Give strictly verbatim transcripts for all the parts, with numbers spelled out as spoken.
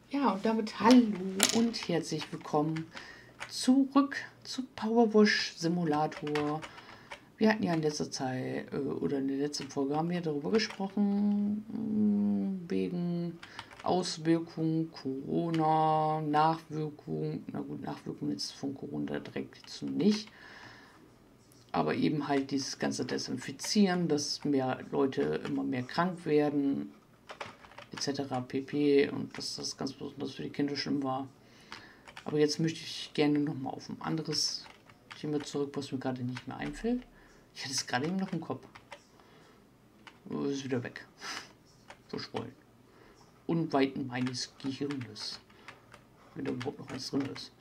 Ja, und damit hallo und herzlich willkommen zurück zu Powerwash Simulator. Wir hatten ja in letzter Zeit, äh, oder in der letzten Folge haben wir darüber gesprochen, mh, wegen Auswirkungen, Corona, Nachwirkungen, na gut, Nachwirkungen jetzt von Corona direkt jetzt nicht, aber eben halt dieses ganze Desinfizieren, dass mehr Leute immer mehr krank werden, et cetera pp. Und dass das ganz besonders für die Kinder schlimm war. Aber jetzt möchte ich gerne nochmal auf ein anderes Thema zurück, was mir gerade nicht mehr einfällt. Ich hatte es gerade eben noch im Kopf. Ist wieder weg. Verschwollen. Unweit meines Gehirnes. Wenn da überhaupt noch eins drin ist.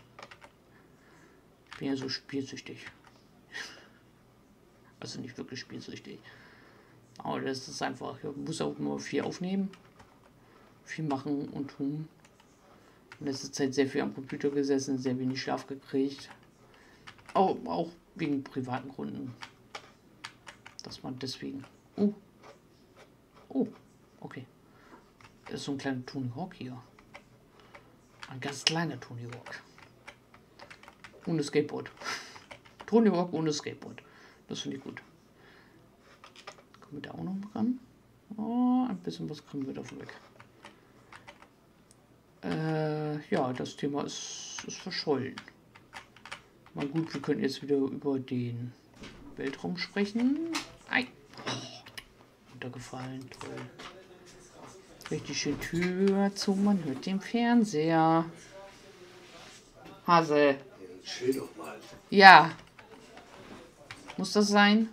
Ich bin ja so spielsüchtig. Also nicht wirklich spielsüchtig. Aber das ist einfach, ich muss auch nur viel aufnehmen. Viel machen und tun. In letzter Zeit sehr viel am Computer gesessen, sehr wenig Schlaf gekriegt. Auch, auch wegen privaten Gründen. Dass man deswegen... Oh. Oh, okay. Das ist so ein kleiner Tony Hawk hier. Ein ganz kleiner Tony Hawk. Ohne Skateboard. Tony Hawk ohne Skateboard. Das finde ich gut. Kommen wir da auch noch ran? Oh, ein bisschen was kriegen wir davon weg. Äh, ja, das Thema ist, ist verschollen. Mal gut, wir können jetzt wieder über den Weltraum sprechen. Ei. Oh, runtergefallen, toll. Richtig schön Tür zu, man hört den Fernseher. Hase. Chill doch mal. Ja. Muss das sein?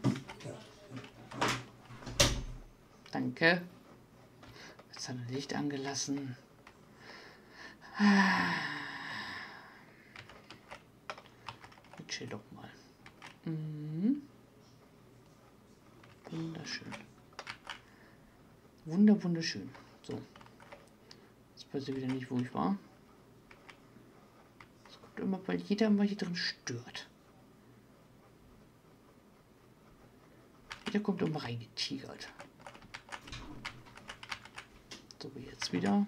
Danke. Jetzt hat er Licht angelassen. Chill doch mal. Mhm. Wunderschön. Wunder, wunderschön. So. Jetzt weiß ich wieder nicht, wo ich war. Es kommt immer, weil jeder immer hier drin stört. Jeder kommt immer reingetigert. So, wie jetzt wieder.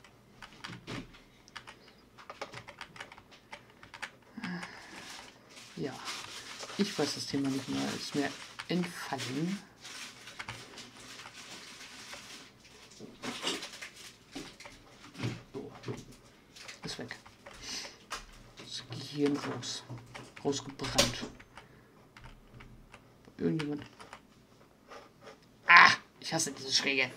Ja, ich weiß das Thema nicht mehr, ist mir entfallen. So, ist weg. Das Gehirn raus, rausgebrannt. Irgendjemand. Ah, ich hasse diese Schräge.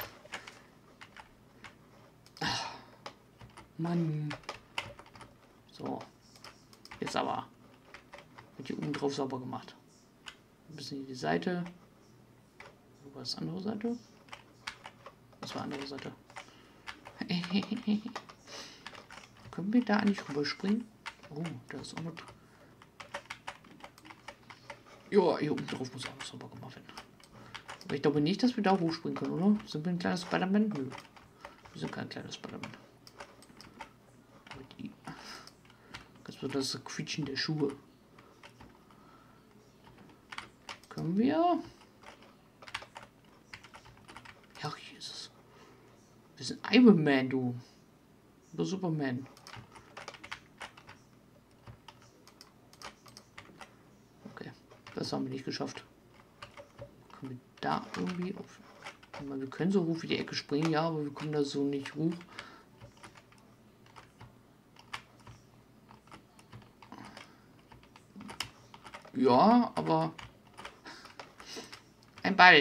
Ach, Mann. So, jetzt aber. Wird hier oben drauf sauber gemacht. Ein bisschen die Seite. Wo war das andere Seite? Das war andere Seite. Können wir da eigentlich rüberspringen? Oh, da ist auch noch. Ja, hier oben drauf muss auch noch sauber gemacht werden. Aber ich glaube nicht, dass wir da hochspringen können, oder? Sind wir ein kleines Spider-Man? Nö. Wir sind kein kleines Spider-Man. Das wird das Quietschen der Schuhe. Können wir? Ja, hier ist es. Wir sind Iron Man, du. Oder Superman. Okay, das haben wir nicht geschafft. Können wir da irgendwie auf... Wir können so hoch wie die Ecke springen, ja, aber wir kommen da so nicht hoch. Ja, aber... Ein Ball.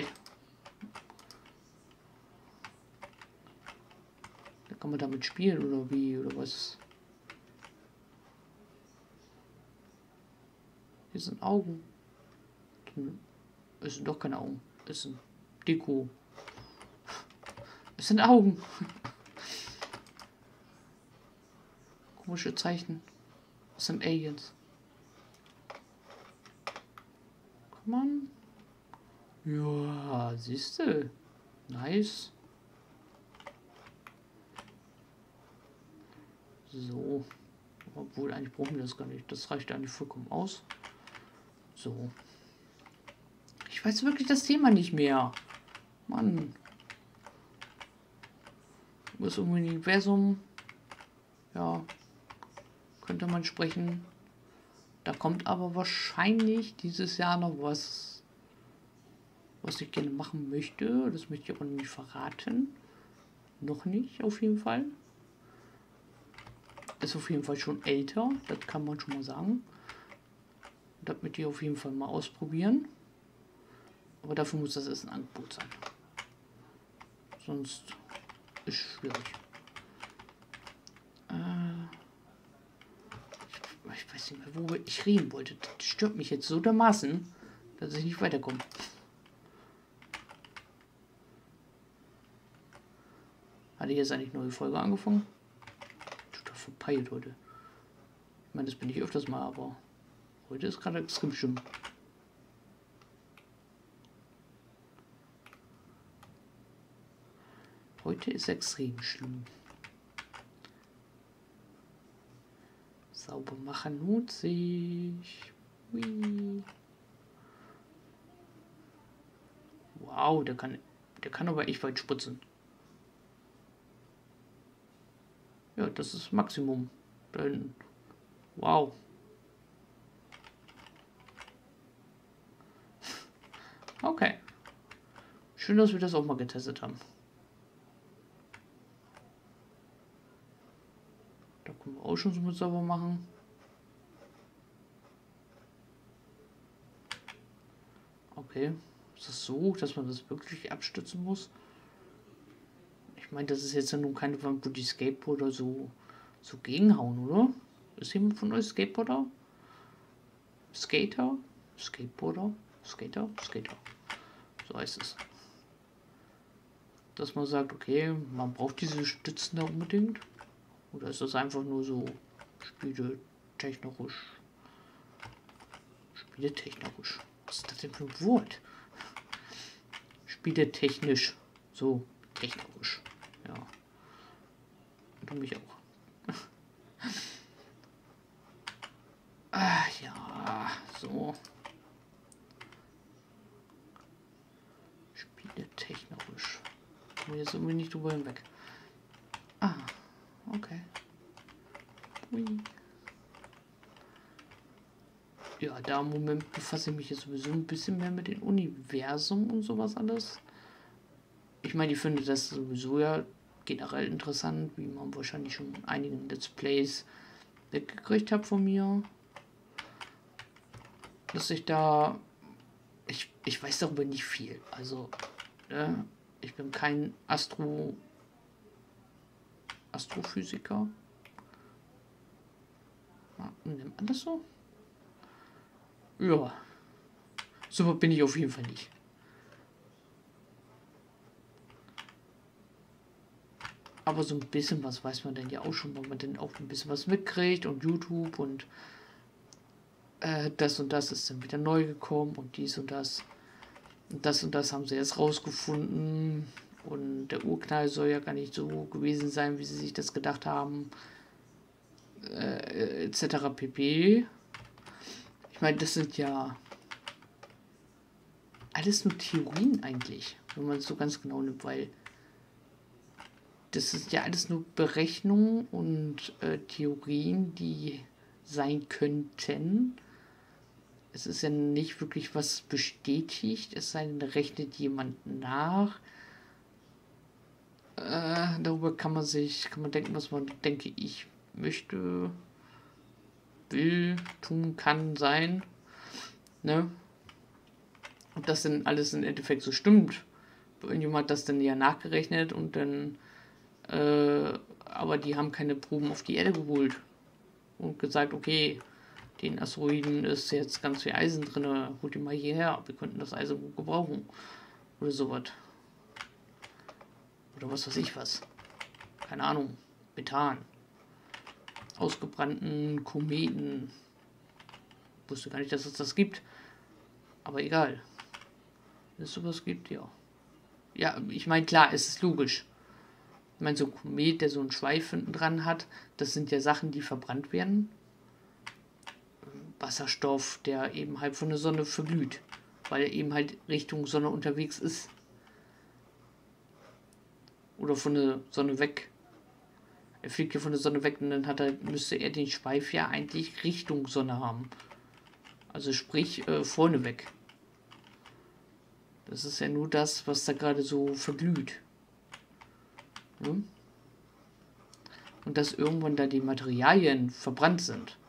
Da kann man damit spielen oder wie oder was? Hier sind Augen. Es sind doch keine Augen. Es sind Deko. Es sind Augen. Komische Zeichen. Es sind Aliens. Komm on. Ja, siehst du. Nice. So. Obwohl, eigentlich brauchen wir das gar nicht. Das reicht eigentlich vollkommen aus. So. Ich weiß wirklich das Thema nicht mehr. Mann. über das Universum, ja, könnte man sprechen. Da kommt aber wahrscheinlich dieses Jahr noch was, was ich gerne machen möchte. Das möchte ich aber nicht verraten. Noch nicht, auf jeden Fall. Ist auf jeden Fall schon älter, das kann man schon mal sagen. Das möchte ich auf jeden Fall mal ausprobieren. Aber dafür muss das erst ein Angebot sein. Sonst ist schwierig. Äh, ich, ich weiß nicht mehr, worüber ich reden wollte. Das stört mich jetzt so dermaßen, dass ich nicht weiterkomme. Hatte ich jetzt eigentlich eine neue Folge angefangen? Total verpeilt heute. Ich meine, das bin ich öfters mal, aber heute ist gerade extrem schlimm. Heute ist extrem schlimm. Sauber machen lohnt sich. Hui. Wow, der kann, der kann aber echt weit spritzen. Ja, das ist Maximum. Da hinten. Wow. Okay. Schön, dass wir das auch mal getestet haben. Da können wir auch schon so mit sauber machen. Okay. Ist das so, dass man das wirklich abstützen muss? Ich meine, das ist jetzt ja nun keine Wand, wo die Skateboarder so, so gegenhauen, oder? Ist jemand von euch Skateboarder? Skater? Skateboarder? Skater? Skater. So heißt es. Dass man sagt, okay, man braucht diese Stützen da unbedingt. Oder ist das einfach nur so spieletechnisch? Spieletechnisch. Was ist das denn für ein Wort? Spieletechnisch. So, technisch. Ja. Und du mich auch. Ach ja, so. Spieletechnisch. Kommen wir jetzt irgendwie nicht drüber hinweg. Ah, okay. Ui. Ja, da im Moment befasse ich mich jetzt sowieso ein bisschen mehr mit dem Universum und sowas alles. Ich meine, ich finde das sowieso ja generell interessant, wie man wahrscheinlich schon einigen Let's Plays weggekriegt hat von mir. Dass ich da... Ich, ich weiß darüber nicht viel. Also, ne, ich bin kein Astro... Astrophysiker. Ja, nimmt man das so? Ja. So bin ich auf jeden Fall nicht. Aber so ein bisschen was weiß man dann ja auch schon, weil man dann auch ein bisschen was mitkriegt und YouTube und äh, das und das ist dann wieder neu gekommen und dies und das. Und das und das haben sie jetzt rausgefunden und der Urknall soll ja gar nicht so gewesen sein, wie sie sich das gedacht haben. Äh, et cetera pp. Ich meine, das sind ja alles nur Theorien eigentlich, wenn man es so ganz genau nimmt, weil das ist ja alles nur Berechnungen und äh, Theorien, die sein könnten. Es ist ja nicht wirklich was bestätigt, es sei denn, rechnet jemand nach. Äh, darüber kann man sich, kann man denken, was man, denke ich, möchte, will, tun, kann, sein. Ne? Und das dann alles im Endeffekt so stimmt. Irgendjemand hat das dann ja nachgerechnet und dann äh, aber die haben keine Proben auf die Erde geholt und gesagt, okay, den Asteroiden ist jetzt ganz viel Eisen drin, holt die mal hierher, wir könnten das Eisen gut gebrauchen. Oder sowas. Oder was weiß ich was. Keine Ahnung. Methan. Ausgebrannten Kometen. Wusste gar nicht, dass es das gibt. Aber egal. Wenn es sowas gibt, ja. Ja, ich meine, klar, es ist logisch. Ich meine, so ein Komet, der so einen Schweif hinten dran hat, das sind ja Sachen, die verbrannt werden. Wasserstoff, der eben halt von der Sonne verglüht, weil er eben halt Richtung Sonne unterwegs ist. Oder von der Sonne weg. Er fliegt ja von der Sonne weg und dann hat er, müsste er den Schweif ja eigentlich Richtung Sonne haben. Also sprich äh, vorne weg. Das ist ja nur das, was da gerade so verglüht. Hm? Und dass irgendwann da die Materialien verbrannt sind.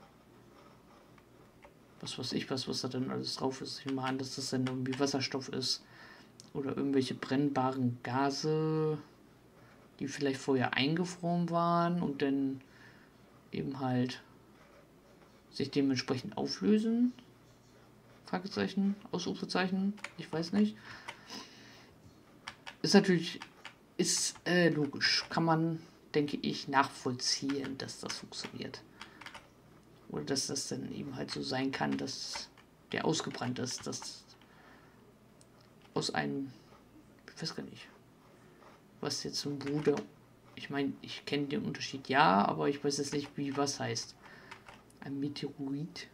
Was weiß ich, was, was da dann alles drauf ist. Ich nehme an, dass das dann irgendwie Wasserstoff ist. Oder irgendwelche brennbaren Gase, die vielleicht vorher eingefroren waren und dann eben halt sich dementsprechend auflösen. Fragezeichen, Ausrufezeichen, ich weiß nicht. Ist natürlich, ist äh, logisch, kann man, denke ich, nachvollziehen, dass das funktioniert. Oder dass das dann eben halt so sein kann, dass der ausgebrannt ist, dass aus einem, ich weiß gar nicht, was jetzt ein Bruder, ich meine, ich kenne den Unterschied, ja, aber ich weiß jetzt nicht, wie was heißt. Ein Meteorit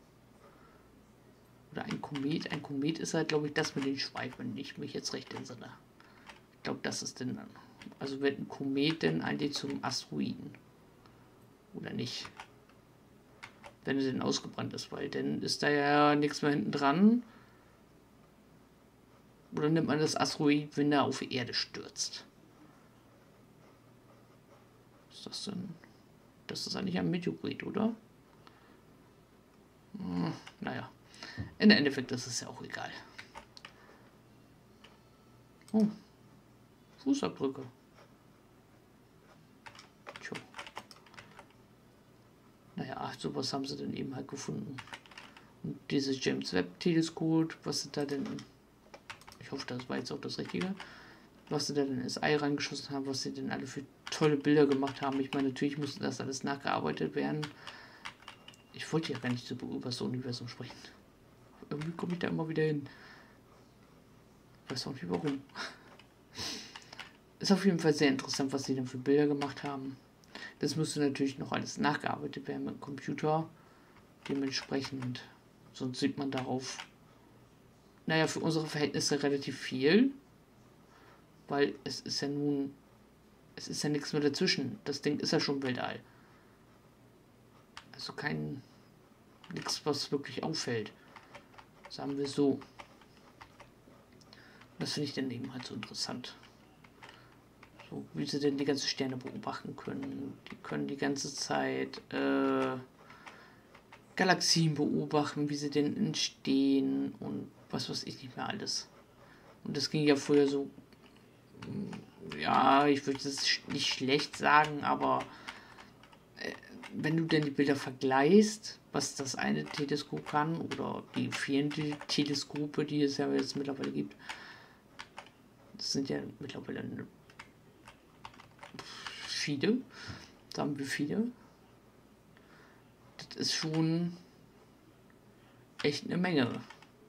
oder ein Komet. Ein Komet ist halt, glaube ich, das mit den Schweifen, wenn ich mich jetzt recht entsinne. Ich glaube, das ist denn, also wird ein Komet denn eigentlich zum Asteroiden? Oder nicht? Wenn er denn ausgebrannt ist, weil dann ist da ja nichts mehr hinten dran. Oder nimmt man das Asteroid, wenn er auf die Erde stürzt? Was ist das denn? Das ist eigentlich ein Meteorit, oder? Hm, naja. Im Endeffekt ist es ja auch egal. Oh. Fußabdrücke. Tja. Naja, sowas haben sie dann eben halt gefunden. Und dieses James Webb Teleskop, was sie da denn, ich hoffe, das war jetzt auch das Richtige, was sie da denn ins Ei reingeschossen haben, was sie denn alle für tolle Bilder gemacht haben. Ich meine, natürlich musste das alles nachgearbeitet werden. Ich wollte ja gar nicht so über das Universum sprechen. Irgendwie komme ich da immer wieder hin. Ich weiß auch nicht warum. Ist auf jeden Fall sehr interessant, was sie denn für Bilder gemacht haben. Das müsste natürlich noch alles nachgearbeitet werden mit dem Computer. Dementsprechend, sonst sieht man darauf, naja, für unsere Verhältnisse relativ viel. Weil es ist ja nun, es ist ja nichts mehr dazwischen. Das Ding ist ja schon Weltall. Also kein, nichts, was wirklich auffällt. Sagen wir so. Das finde ich dann eben halt so interessant. So, wie sie denn die ganzen Sterne beobachten können. Die können die ganze Zeit äh, Galaxien beobachten, wie sie denn entstehen und was weiß ich nicht mehr alles. Und das ging ja vorher so, ja, ich würde das nicht schlecht sagen, aber äh, wenn du denn die Bilder vergleichst, was das eine Teleskop kann oder die vielen Teleskope, die es ja jetzt mittlerweile gibt, das sind ja mittlerweile viele, sagen wir viele. Das ist schon echt eine Menge.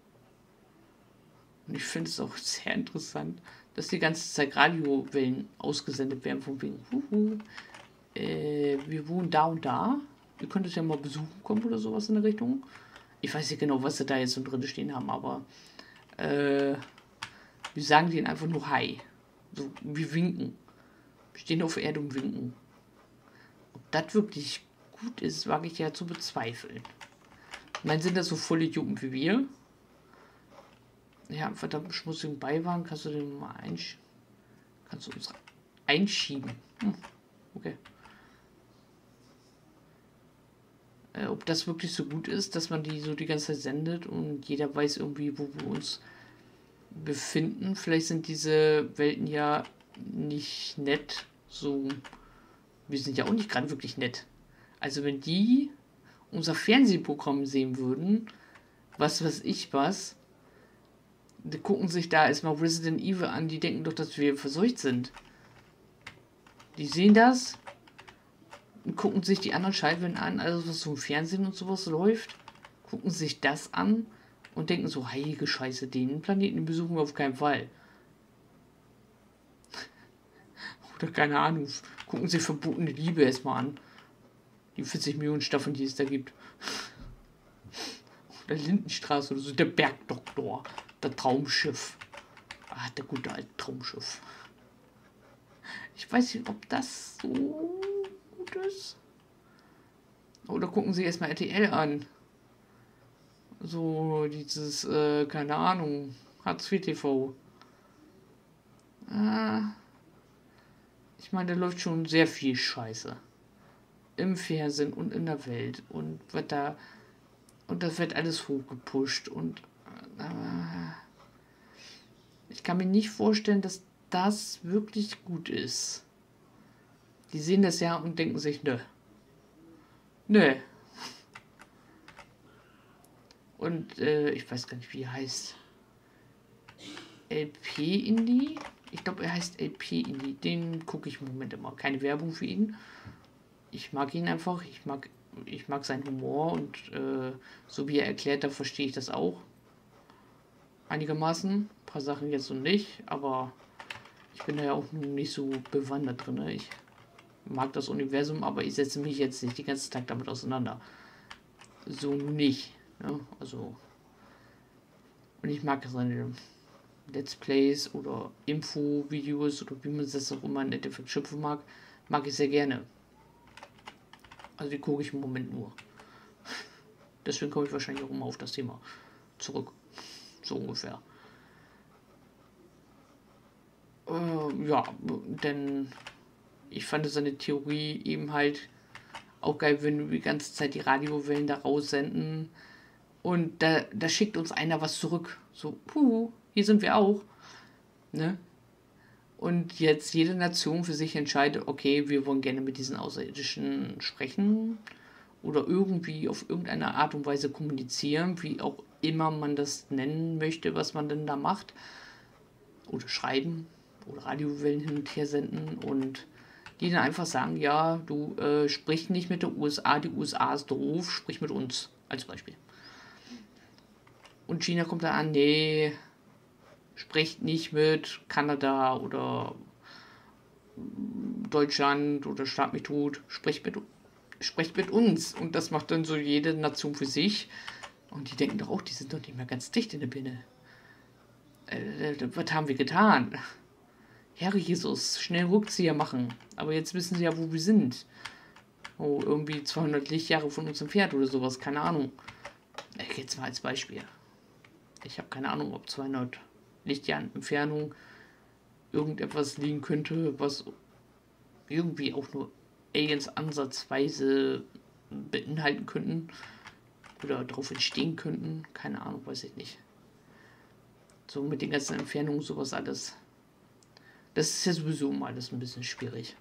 Und ich finde es auch sehr interessant, dass die ganze Zeit Radiowellen ausgesendet werden, von wegen, huhu, äh, wir wohnen da und da. Ihr könnt es ja mal besuchen kommen oder sowas in der Richtung. Ich weiß nicht genau, was sie da jetzt so drin stehen haben, aber äh, wir sagen denen einfach nur Hi. So, wir winken. Wir stehen auf der Erde und winken. Ob das wirklich gut ist, wage ich ja zu bezweifeln. Ich meine, sind das so volle Idioten wie wir? Ja, einen verdammten schmutzigen Beiwagen kannst du den mal einsch kannst du uns einschieben. Hm, okay. Äh, ob das wirklich so gut ist, dass man die so die ganze Zeit sendet und jeder weiß irgendwie, wo wir uns befinden. Vielleicht sind diese Welten ja nicht nett. So, wir sind ja auch nicht gerade wirklich nett. Also wenn die unser Fernsehprogramm sehen würden, was weiß ich was, die gucken sich da erstmal Resident Evil an, die denken doch, dass wir verseucht sind. Die sehen das und gucken sich die anderen Schallwellen an, also was so im Fernsehen und sowas läuft, gucken sich das an und denken so, heilige Scheiße, den Planeten den besuchen wir auf keinen Fall. Oder keine Ahnung, gucken sich verbotene Liebe erstmal an. Die vierzig Millionen Staffeln, die es da gibt. Oder Lindenstraße oder so, der Bergdoktor. Das Traumschiff. Ah, der gute alte Traumschiff. Ich weiß nicht, ob das so gut ist. Oder gucken Sie erstmal R T L an. So dieses, äh, keine Ahnung, Hartz vier T V. Ah, ich meine, da läuft schon sehr viel Scheiße. Im Fernsehen und in der Welt. Und wird da. Und das wird alles hochgepusht. Und äh, ich kann mir nicht vorstellen, dass das wirklich gut ist. Die sehen das ja und denken sich, nö. Nö. Und äh, ich weiß gar nicht, wie er heißt. L P Indie? Ich glaube, er heißt L P Indie. Den gucke ich im Moment immer. Keine Werbung für ihn. Ich mag ihn einfach. Ich mag, ich mag seinen Humor und äh, so wie er erklärt, da verstehe ich das auch. Einigermaßen. Ein paar Sachen jetzt so nicht, aber ich bin da ja auch nicht so bewandert drin. Ich mag das Universum, aber ich setze mich jetzt nicht den ganzen Tag damit auseinander. So nicht. Ja, also. Und ich mag seine Let's Plays oder Info-Videos oder wie man das auch immer in Endeffekt schimpfen mag, mag ich sehr gerne. Also die gucke ich im Moment nur. Deswegen komme ich wahrscheinlich auch immer auf das Thema zurück. So ungefähr. Äh, ja, denn ich fand seine Theorie eben halt auch geil, wenn wir die ganze Zeit die Radiowellen da raussenden und da, da schickt uns einer was zurück. So, puh, hier sind wir auch. Ne? Und jetzt jede Nation für sich entscheidet, okay, wir wollen gerne mit diesen Außerirdischen sprechen oder irgendwie auf irgendeine Art und Weise kommunizieren, wie auch immer man das nennen möchte, was man denn da macht. Oder schreiben oder Radiowellen hin und her senden und die dann einfach sagen, ja, du äh, sprich nicht mit der U S A, die U S A ist doof, sprich mit uns, als Beispiel. Und China kommt dann an, nee, spricht nicht mit Kanada oder Deutschland oder Staat mich tot, spricht mit, spricht mit uns. Und das macht dann so jede Nation für sich. Und die denken doch auch, die sind doch nicht mehr ganz dicht in der Birne. Äh, was haben wir getan? Herr Jesus, schnell Rückzieher machen. Aber jetzt wissen sie ja, wo wir sind. Oh, irgendwie zweihundert Lichtjahre von uns entfernt oder sowas, keine Ahnung. Jetzt mal als Beispiel. Ich habe keine Ahnung, ob zweihundert Lichtjahren Entfernung irgendetwas liegen könnte, was irgendwie auch nur Aliens ansatzweise beinhalten könnten oder darauf entstehen könnten. Keine Ahnung, weiß ich nicht. So mit den ganzen Entfernungen, sowas alles. Das ist ja sowieso mal alles ein bisschen schwierig.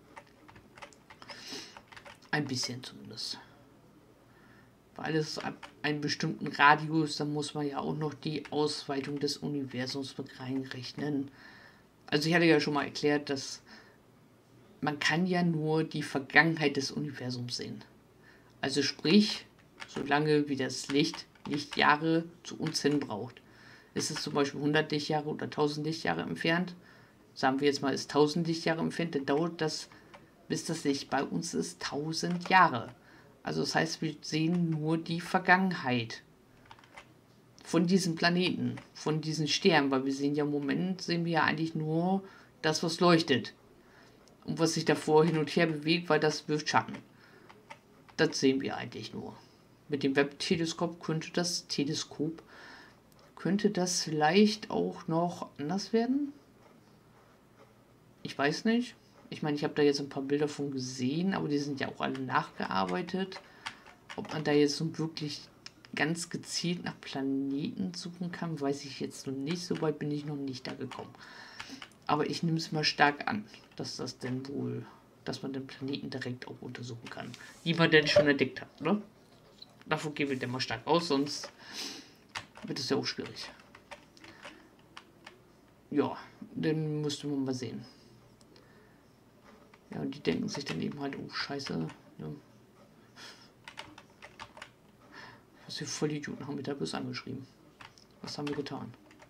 Ein bisschen zumindest. Weil es ab einem bestimmten Radius, dann muss man ja auch noch die Ausweitung des Universums mit reinrechnen. Also ich hatte ja schon mal erklärt, dass man kann ja nur die Vergangenheit des Universums sehen. Also sprich, solange wie das Licht Lichtjahre zu uns hin braucht. Ist es zum Beispiel hundert Lichtjahre oder tausend Lichtjahre entfernt, sagen wir jetzt mal, ist tausend Lichtjahre entfernt, dann dauert das, bis das Licht bei uns ist, tausend Jahre. Also das heißt, wir sehen nur die Vergangenheit von diesem Planeten, von diesen Sternen, weil wir sehen ja im Moment, sehen wir ja eigentlich nur das, was leuchtet. Und was sich davor hin und her bewegt, weil das wirft Schatten. Das sehen wir eigentlich nur. Mit dem Webb-Teleskop könnte das Teleskop, könnte das vielleicht auch noch anders werden? Ich weiß nicht. Ich meine, ich habe da jetzt ein paar Bilder von gesehen, aber die sind ja auch alle nachgearbeitet. Ob man da jetzt so wirklich ganz gezielt nach Planeten suchen kann, weiß ich jetzt noch nicht. So weit bin ich noch nicht da gekommen. Aber ich nehme es mal stark an, dass das denn wohl, dass man den Planeten direkt auch untersuchen kann, die man denn schon entdeckt hat, ne? Davon gehen wir denn mal stark aus, sonst wird es ja auch schwierig. Ja, dann müsste man mal sehen. Ja, und die denken sich dann eben halt, oh Scheiße, ne? Was für Vollidioten haben wir da bloß angeschrieben? Was haben wir getan?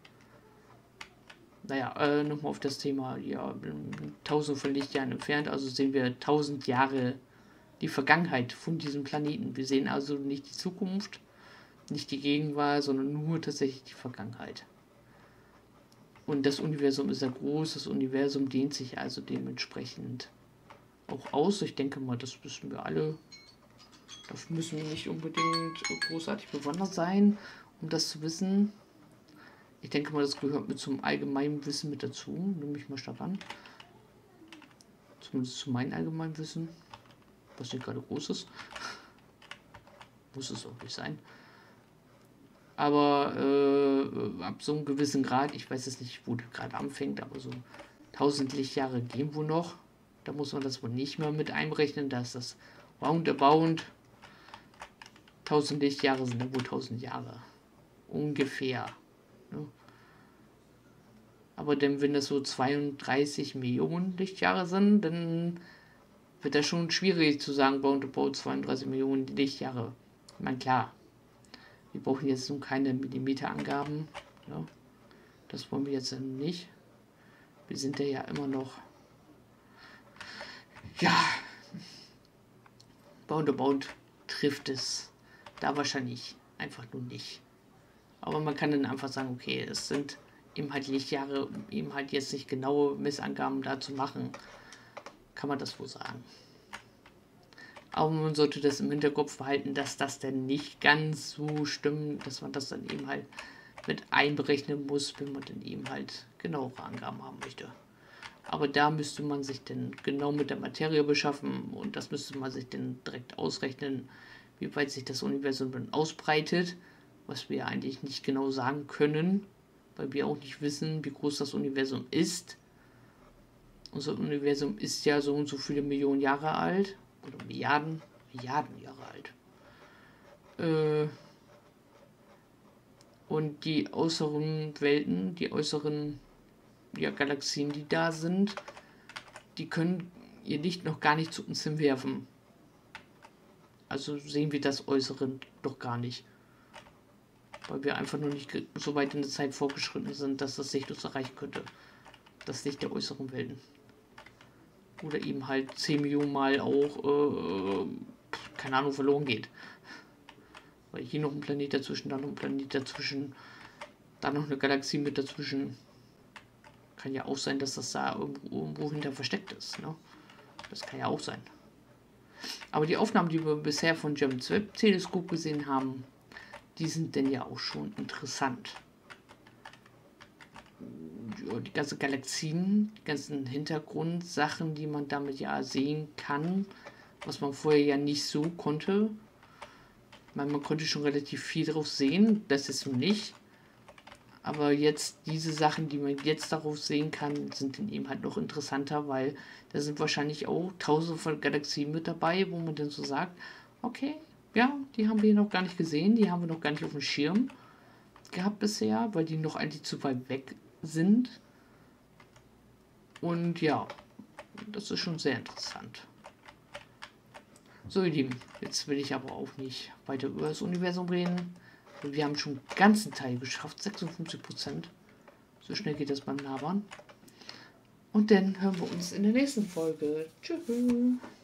Naja, äh, nochmal auf das Thema, ja, tausend von Lichtjahren entfernt, also sehen wir tausend Jahre die Vergangenheit von diesem Planeten. Wir sehen also nicht die Zukunft, nicht die Gegenwart, sondern nur tatsächlich die Vergangenheit. Und das Universum ist ja groß, das Universum dehnt sich also dementsprechend auch aus. Ich denke mal, das wissen wir alle. Dafür müssen wir nicht unbedingt großartig bewandert sein, um das zu wissen. Ich denke mal, das gehört mit zum allgemeinen Wissen mit dazu. Nehme ich mal stark an. Zumindest zu meinem allgemeinen Wissen. Was nicht gerade groß ist. Muss es auch nicht sein. Aber äh, ab so einem gewissen Grad, ich weiß jetzt nicht, wo der gerade anfängt, aber so tausend Lichtjahre gehen wohl noch. Da muss man das wohl nicht mehr mit einberechnen. Da ist das roundabout. tausend Lichtjahre sind ja wohl tausend Jahre. Ungefähr. Ne? Aber denn wenn das so zweiunddreißig Millionen Lichtjahre sind, dann wird das schon schwierig zu sagen, roundabout zweiunddreißig Millionen Lichtjahre. Ich meine, klar. Wir brauchen jetzt nun keine Millimeterangaben. Ja. Das wollen wir jetzt nicht. Wir sind ja immer noch. Ja. Roundabout trifft es da wahrscheinlich einfach nur nicht. Aber man kann dann einfach sagen, okay, es sind eben halt Lichtjahre, um eben halt jetzt nicht genaue Messangaben da zu machen. Kann man das wohl sagen. Aber man sollte das im Hinterkopf behalten, dass das denn nicht ganz so stimmt, dass man das dann eben halt mit einberechnen muss, wenn man dann eben halt genauere Angaben haben möchte. Aber da müsste man sich dann genau mit der Materie beschaffen und das müsste man sich dann direkt ausrechnen, wie weit sich das Universum dann ausbreitet, was wir eigentlich nicht genau sagen können, weil wir auch nicht wissen, wie groß das Universum ist. Unser Universum ist ja so und so viele Millionen Jahre alt. Oder Milliarden, Milliarden Jahre alt. Äh, und die äußeren Welten, die äußeren ja, Galaxien, die da sind, die können ihr Licht noch gar nicht zu uns hinwerfen. Also sehen wir das Äußere doch gar nicht. Weil wir einfach nur nicht so weit in der Zeit vorgeschritten sind, dass das Licht uns erreichen könnte. Das Licht der äußeren Welten. Oder eben halt zehn Millionen Mal auch, äh, keine Ahnung, verloren geht. Weil hier noch ein Planet dazwischen, dann noch ein Planet dazwischen, dann noch eine Galaxie mit dazwischen. Kann ja auch sein, dass das da irgendwo, irgendwo hinter versteckt ist. Ne? Das kann ja auch sein. Aber die Aufnahmen, die wir bisher von James Webb Teleskop gesehen haben, die sind denn ja auch schon interessant. Die ganzen Galaxien, die ganzen Hintergrundsachen, die man damit ja sehen kann, was man vorher ja nicht so konnte. Ich meine, man konnte schon relativ viel drauf sehen, das ist so nicht. Aber jetzt diese Sachen, die man jetzt darauf sehen kann, sind dann eben halt noch interessanter, weil da sind wahrscheinlich auch tausende von Galaxien mit dabei, wo man dann so sagt, okay, ja, die haben wir noch gar nicht gesehen, die haben wir noch gar nicht auf dem Schirm gehabt bisher, weil die noch eigentlich zu weit weg sind. Und ja, das ist schon sehr interessant. So ihr Lieben, jetzt will ich aber auch nicht weiter über das Universum reden. Wir haben schon einen ganzen Teil geschafft, sechsundfünfzig Prozent. So schnell geht das beim Labern. Und dann hören wir uns in der nächsten Folge. Tschüss.